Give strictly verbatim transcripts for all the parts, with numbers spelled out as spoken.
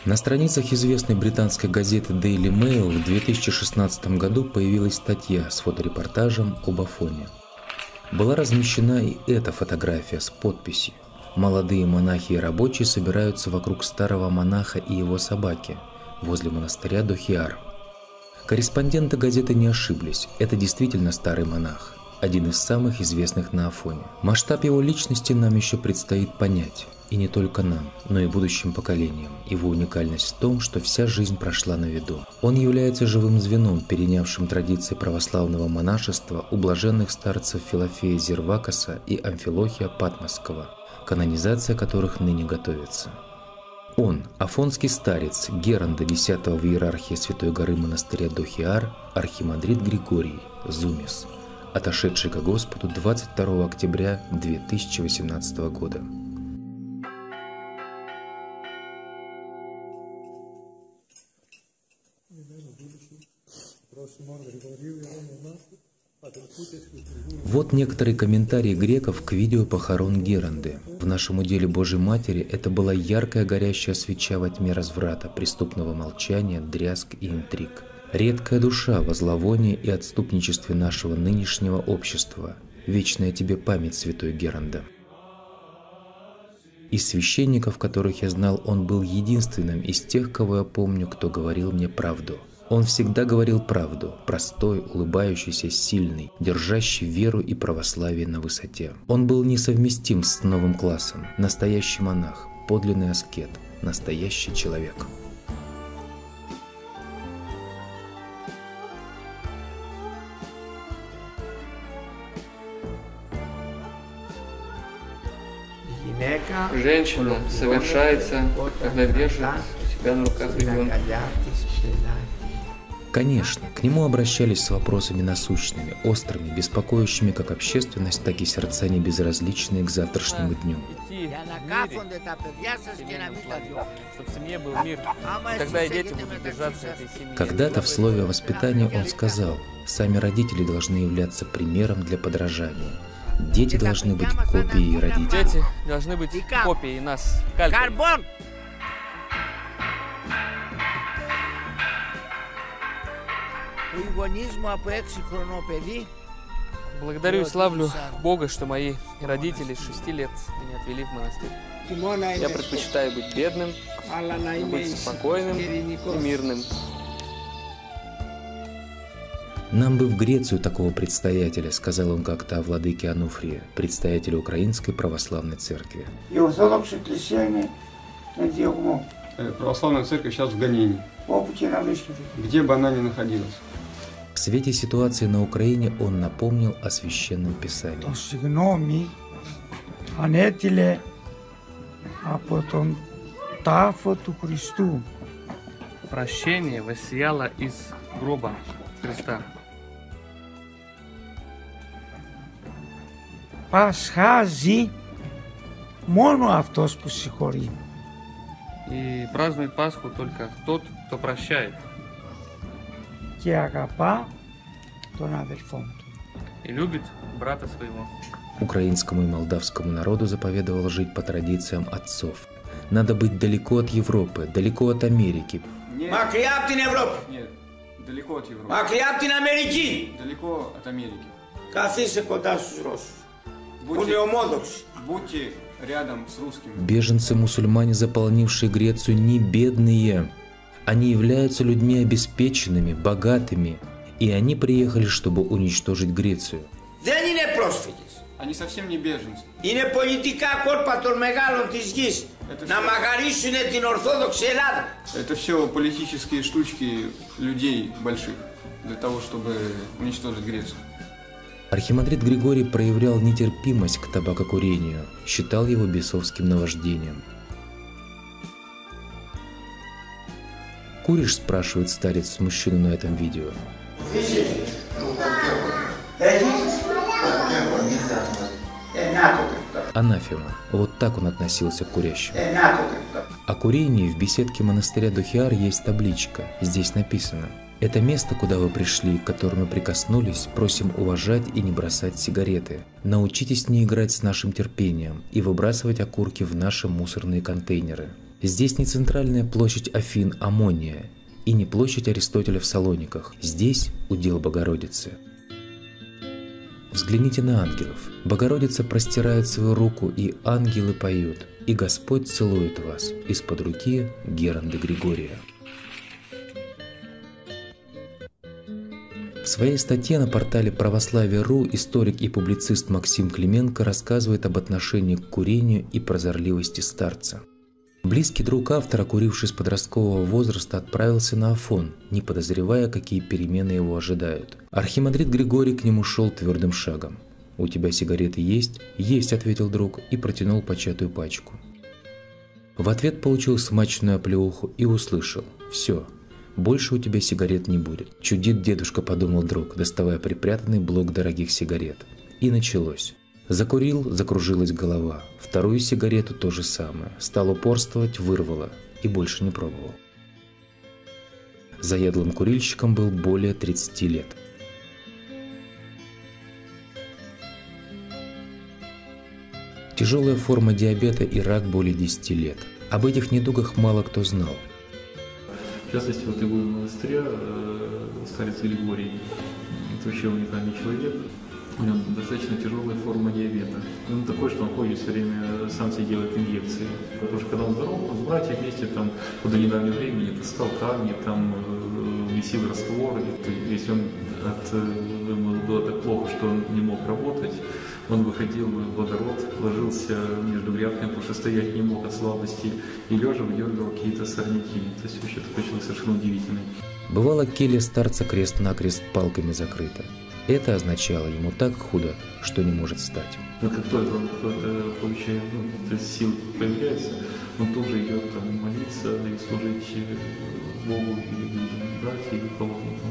На страницах известной британской газеты Daily Mail в две тысячи шестнадцатом году появилась статья с фоторепортажем об Афоне. Была размещена и эта фотография с подписью: «Молодые монахи и рабочие собираются вокруг старого монаха и его собаки возле монастыря Дохиар». Корреспонденты газеты не ошиблись, это действительно старый монах, один из самых известных на Афоне. Масштаб его личности нам еще предстоит понять. И не только нам, но и будущим поколениям. Его уникальность в том, что вся жизнь прошла на виду. Он является живым звеном, перенявшим традиции православного монашества у блаженных старцев Филофея Зервакоса и Амфилохия Патмосского, канонизация которых ныне готовится. Он, афонский старец Геронда десятого в иерархии Святой горы монастыря Дохиар, архимандрит Григорий, Зумис, отошедший ко Господу двадцать второго октября две тысячи восемнадцатого года. Вот некоторые комментарии греков к видео похорон Геронды. В нашем уделе Божьей Матери это была яркая горящая свеча во тьме разврата, преступного молчания, дрязг и интриг. Редкая душа во зловонии и отступничестве нашего нынешнего общества. Вечная тебе память, святой Геронда. Из священников, которых я знал, он был единственным из тех, кого я помню, кто говорил мне правду. Он всегда говорил правду, простой, улыбающийся, сильный, держащий веру и православие на высоте. Он был несовместим с новым классом, настоящий монах, подлинный аскет, настоящий человек. Женщина совершается, когда держит у себя на руках ребенка. Конечно, к нему обращались с вопросами насущными, острыми, беспокоящими как общественность, так и сердца небезразличные к завтрашнему дню. Когда-то в слове о воспитании он сказал: «Сами родители должны являться примером для подражания. Дети должны быть копией родителей». Дети должны быть копией нас. Карбон! Благодарю и славлю Бога, что мои родители с шести лет меня отвели в монастырь. Я предпочитаю быть бедным, быть спокойным и мирным. «Нам бы в Грецию такого предстоятеля», — сказал он как-то о владыке Ануфрии, предстоятеле Украинской Православной Церкви. Православная церковь сейчас в гонении, где бы она ни находилась. В свете ситуации на Украине он напомнил о Священном Писании. Прощение воссияло из гроба Христа. Πασχάζει μόνο αυτός που συγχωρεί. И празднует Пасху только тот, кто прощает. Και αγαπά τον αδελφό του. И любит брата своего. Украинскому и молдавскому народу заповедовал жить по традициям отцов. Надо быть далеко от Европы, далеко от Америки. Нет, Нет, далеко от Европы. Далеко от Америки. Будьте, будьте рядом с русскими. Беженцы-мусульмане, заполнившие Грецию, не бедные. Они являются людьми обеспеченными, богатыми. И они приехали, чтобы уничтожить Грецию. Они совсем не беженцы. Это, Это все политические штучки людей больших для того, чтобы уничтожить Грецию. Архимандрит Григорий проявлял нетерпимость к табакокурению, считал его бесовским наваждением. «Куришь?» – спрашивает старец мужчину на этом видео. Анафема. Вот так он относился к курящим. О курении в беседке монастыря Дохиар есть табличка. Здесь написано: «Это место, куда вы пришли, к которому прикоснулись, просим уважать и не бросать сигареты. Научитесь не играть с нашим терпением и выбрасывать окурки в наши мусорные контейнеры». Здесь не центральная площадь Афин Амония и не площадь Аристотеля в Салониках. Здесь удел Богородицы. Взгляните на ангелов. Богородица простирает свою руку, и ангелы поют, и Господь целует вас из-под руки Геронда Григория. В своей статье на портале православие точка ру историк и публицист Максим Клименко рассказывает об отношении к курению и прозорливости старца. Близкий друг автора, куривший с подросткового возраста, отправился на Афон, не подозревая, какие перемены его ожидают. Архимандрит Григорий к нему шел твердым шагом. «У тебя сигареты есть?» «Есть», — ответил друг и протянул початую пачку. В ответ получил смачную оплеуху и услышал: «Все, больше у тебя сигарет не будет». «Чудит дедушка», — подумал друг, доставая припрятанный блок дорогих сигарет. И началось. Закурил, закружилась голова. Вторую сигарету то же самое. Стал упорствовать, вырвало и больше не пробовал. Заядлым курильщиком был более тридцати лет. Тяжелая форма диабета и рак более десяти лет. Об этих недугах мало кто знал. В частности, вот игумен монастыря, старец Григорий, это вообще уникальный человек. У него достаточно тяжелая форма диабета. Он такой, что он ходит все время, сам себе делает инъекции. Потому что когда он здоров, он с братьями вместе там, до недавнего времени таскал камни, там месил раствор. И, если он от, ему было так плохо, что он не мог работать, он выходил в водород, ложился между грядками, потому что стоять не мог от слабости, и лежа выдергивал какие-то сорняки. То есть вообще такой человек совершенно удивительный. Бывало, келья старца крест-накрест палками закрыта. Это означало ему так худо, что не может встать. Но как только он какой-то получает, ну, сил появляется, он тоже идет там молиться и служить Богу или людям, братьям или паломникам.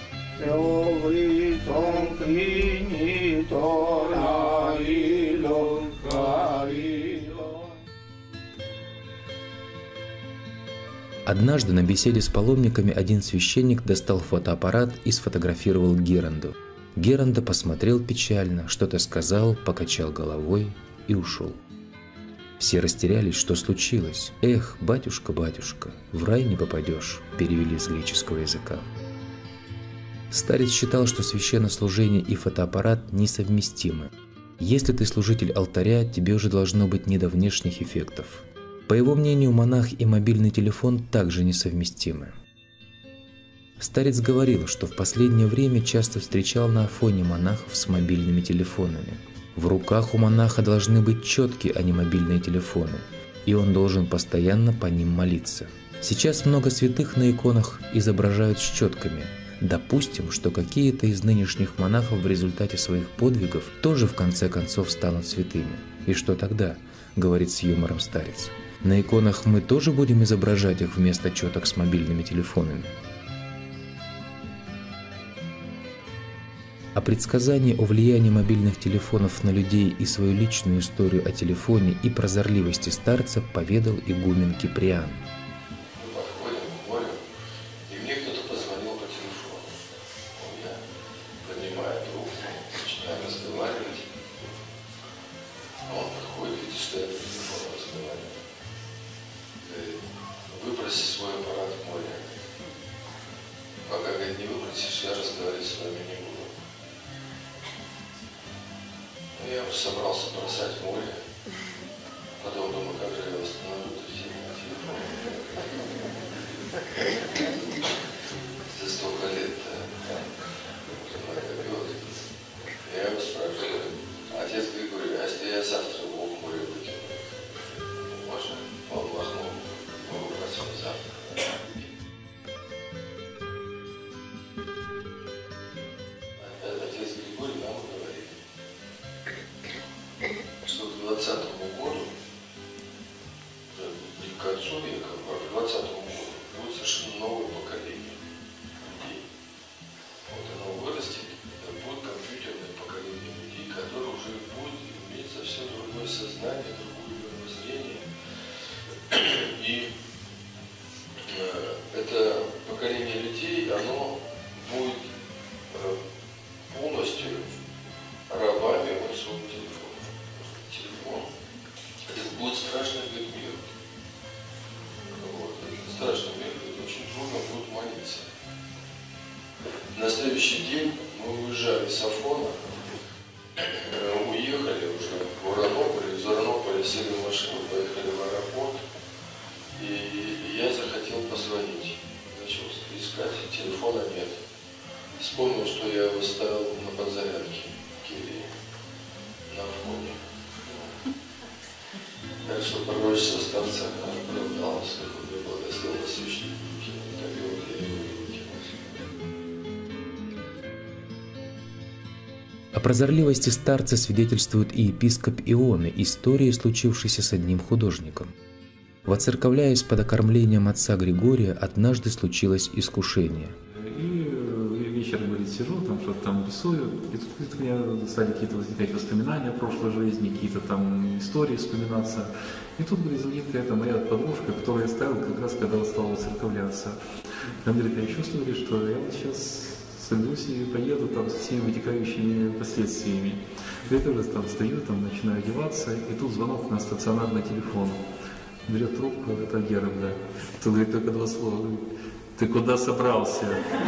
Однажды на беседе с паломниками один священник достал фотоаппарат и сфотографировал Геронду. Геронда посмотрел печально, что-то сказал, покачал головой и ушел. Все растерялись, что случилось. «Эх, батюшка, батюшка, в рай не попадешь», перевели с греческого языка. Старец считал, что священнослужение и фотоаппарат несовместимы. Если ты служитель алтаря, тебе уже должно быть не до внешних эффектов. По его мнению, монах и мобильный телефон также несовместимы. Старец говорил, что в последнее время часто встречал на Афоне монахов с мобильными телефонами. В руках у монаха должны быть четкие, а не мобильные телефоны, и он должен постоянно по ним молиться. Сейчас много святых на иконах изображают с четками. Допустим, что какие-то из нынешних монахов в результате своих подвигов тоже в конце концов станут святыми. И что тогда? Говорит с юмором старец. На иконах мы тоже будем изображать их вместо четок с мобильными телефонами. О предсказании о влиянии мобильных телефонов на людей и свою личную историю о телефоне и прозорливости старца поведал игумен Киприан. Выброси свой аппарат в море. Пока, говорит, не выбросишь, я разговаривать с вами не буду. Ну, я уже собрался бросать в море. Потом думаю, как же я восстановлю это все на телефоне. За столько лет-то. Я его спрашиваю: отец Григорий, а если я завтра его в море выкину? Можно? Он махнул. Отец Григорий нам говорит, что к двадцатому году, не к концу века, а к двадцатому году будет совершенно новое поколение людей. Вот оно вырастет, это будет компьютерное поколение людей, которое уже будет иметь совсем другое сознание, другое мировоззрение. И это поколение людей, оно будет полностью рабами вот своего телефона. Телефон. Это будет страшный вид мира. страшном мире очень трудно будет молиться. На следующий день мы уезжали с Афона, уехали уже в Уранополь, из Уранополя сели в машину, поехали в аэропорт, и я захотел позвонить. Начал искать, телефона нет. Вспомнил, что я его ставил на подзарядке в Кирии, на Афоне. Так что пророчество старца оправдалось, как он мне благословил священники, так и вот я его О прозорливости старца свидетельствует и епископ Ионы, истории, случившейся с одним художником. Воцерковляясь под окормлением отца Григория, однажды случилось искушение. И вечером, говорит, сижу, там что-то там рисую, и тут у меня стали какие-то возникать воспоминания о прошлой жизни, какие-то там истории вспоминаться. И тут, говорит, звонит какая-то моя подружка, которую я ставил как раз, когда стал воцерковляться. Она говорит, я чувствую, что я вот сейчас сойдусь и поеду там со всеми вытекающими последствиями. Я тоже там стою, там начинаю одеваться, и тут звонок на стационарный телефон. Берет трубку, это Гербда. Тут говорит только два слова. Ты куда собрался?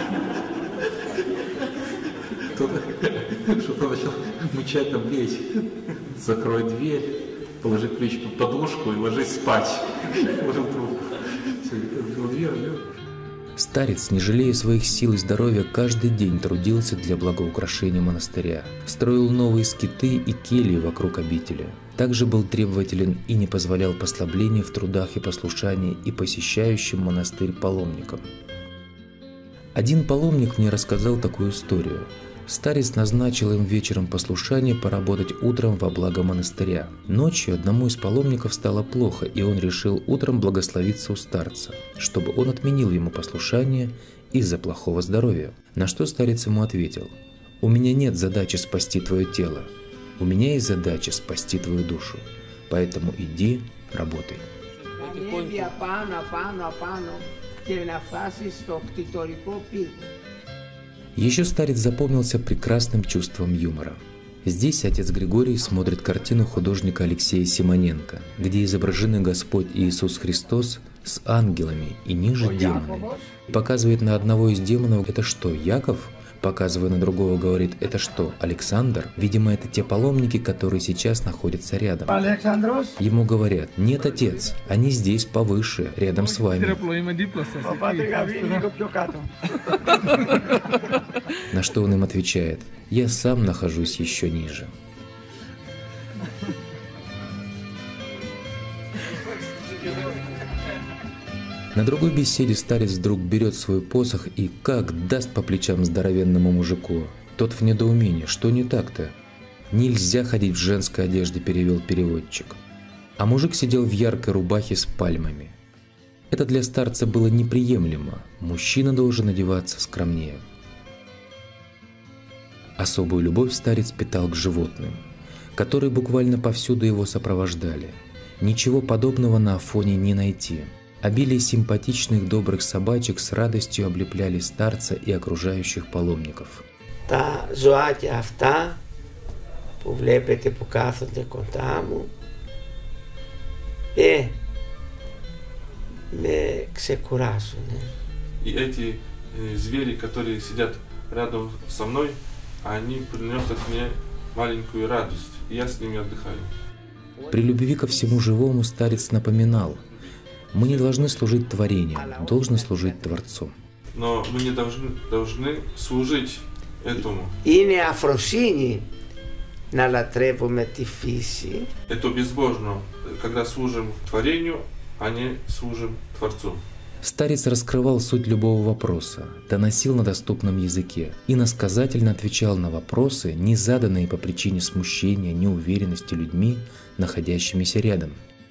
Что-то начал мычать, там лечь. Закрой дверь, положи ключ под подушку и ложись спать. Положил трубку. Открыл дверь, лег. Старец, не жалея своих сил и здоровья, каждый день трудился для благоукрашения монастыря, строил новые скиты и кельи вокруг обители. Также был требователен и не позволял послаблений в трудах и послушании и посещающим монастырь паломникам. Один паломник мне рассказал такую историю. Старец назначил им вечером послушание поработать утром во благо монастыря. Ночью одному из паломников стало плохо, и он решил утром благословиться у старца, чтобы он отменил ему послушание из-за плохого здоровья. На что старец ему ответил: «У меня нет задачи спасти твое тело, у меня есть задача спасти твою душу, поэтому иди, работай». Еще старец запомнился прекрасным чувством юмора. Здесь отец Григорий смотрит картину художника Алексея Симоненко, где изображены Господь Иисус Христос с ангелами и ниже демонами. Показывает на одного из демонов: это что, Яков? Показывая на другого, говорит: это что, Александр? Видимо, это те паломники, которые сейчас находятся рядом. Ему говорят: нет, отец, они здесь повыше, рядом с вами. На что он им отвечает: я сам нахожусь еще ниже. На другой беседе старец вдруг берет свой посох и как даст по плечам здоровенному мужику. Тот в недоумении: что не так-то? Нельзя ходить в женской одежде, перевел переводчик. А мужик сидел в яркой рубахе с пальмами. Это для старца было неприемлемо. Мужчина должен одеваться скромнее. Особую любовь старец питал к животным, которые буквально повсюду его сопровождали. Ничего подобного на Афоне не найти. Обилие симпатичных добрых собачек с радостью облепляли старца и окружающих паломников. Τα ζωάκια αυτά που βλέπετε που κάθονται κοντά μου ε, με ξεκουράσουν. И эти звери, которые сидят рядом со мной, они приносят мне маленькую радость, и я с ними отдыхаю. При любви ко всему живому старец напоминал: мы не должны служить творением, должны служить Творцу. Но мы не должны, должны служить этому. Είναι αφροσύνη να λατρεύουμε τη φύση. Это безбожно, когда служим творению, а не служим Творцу. Старец раскрывал суть любого вопроса, доносил на доступном языке, иносказательно отвечал на вопросы, не заданные по причине смущения, неуверенности людьми, находящимися рядом.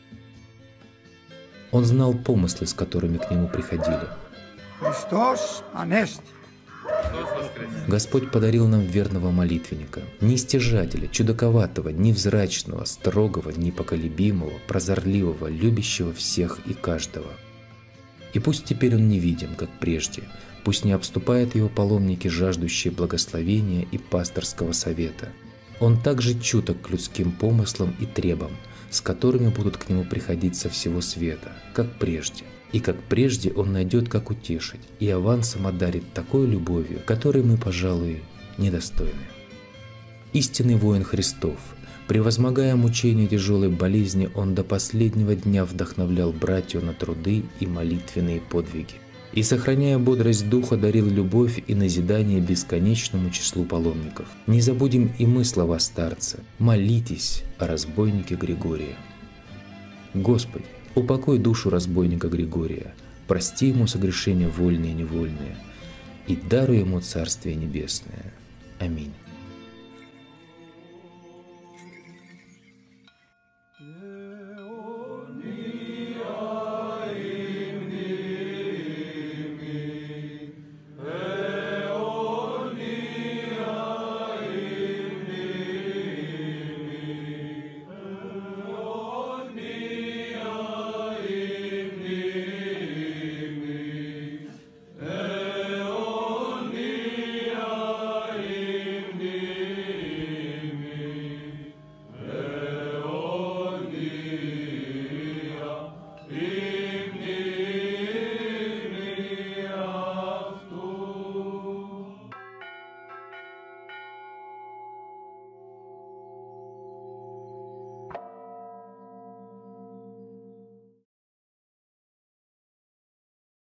Он знал помыслы, с которыми к нему приходили. Христос анести. Господь подарил нам верного молитвенника, не стяжателя, чудаковатого, невзрачного, строгого, непоколебимого, прозорливого, любящего всех и каждого. И пусть теперь он не видим, как прежде, пусть не обступают его паломники, жаждущие благословения и пасторского совета. Он также чуток к людским помыслам и требам, с которыми будут к нему приходить со всего света, как прежде. И как прежде он найдет, как утешить, и авансом одарит такой любовью, которой мы, пожалуй, недостойны. Истинный воин Христов, превозмогая мучения тяжелой болезни, он до последнего дня вдохновлял братью на труды и молитвенные подвиги. И, сохраняя бодрость духа, дарил любовь и назидание бесконечному числу паломников. Не забудем и мы слова старца: «Молитесь о разбойнике Григория». Господи, упокой душу разбойника Григория, прости ему согрешения вольные и невольные, и даруй ему Царствие Небесное. Аминь.